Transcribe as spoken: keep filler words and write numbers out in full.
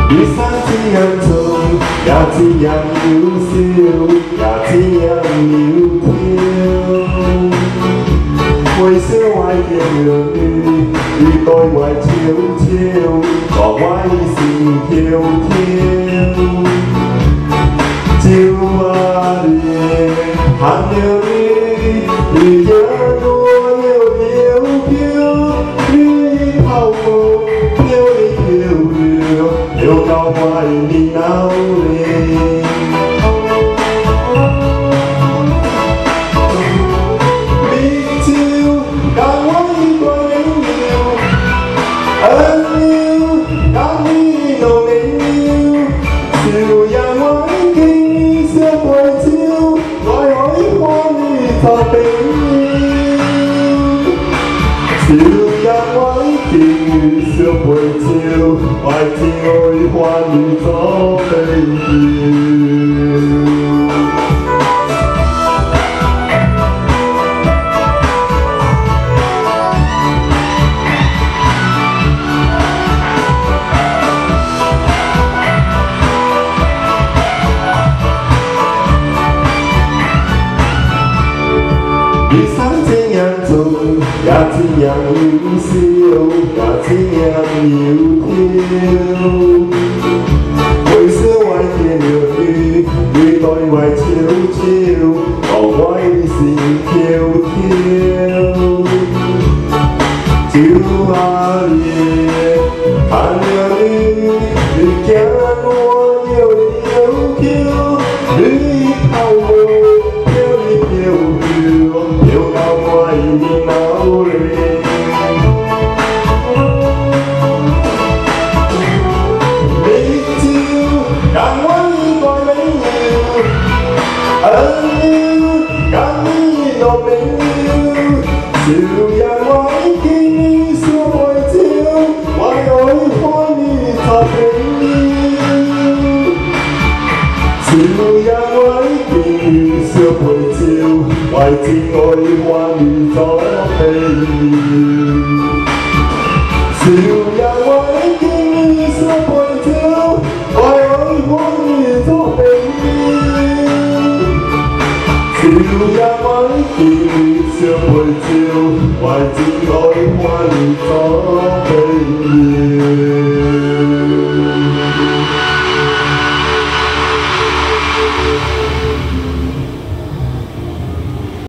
你生怎样做，也怎样优秀，也怎样优秀。为小我见着你，你对我笑笑，让我心跳跳。就啊你，含着你，你行路摇飘飘，你跑步飘哩飘飘，飘到我的脑里。就让我今日相陪照，爱情爱欢愉做朋友。你生怎样做，也怎样优秀，也怎样优秀。为小我见着你，你对我笑笑，让我心跳跳。就啊你，看着你，你行路摇哩摇飘，你跑步飘哩飘飘。飘到我的脑里，你就让我一个朋友，朋友，让你做朋友，就让我跟你相陪照，我爱看你做朋友，就让我跟你相陪照。爱情爱欢愉做朋友，就让我跟你相陪照，爱爱欢愉做朋友，就让我跟你相陪照，爱情爱欢愉做。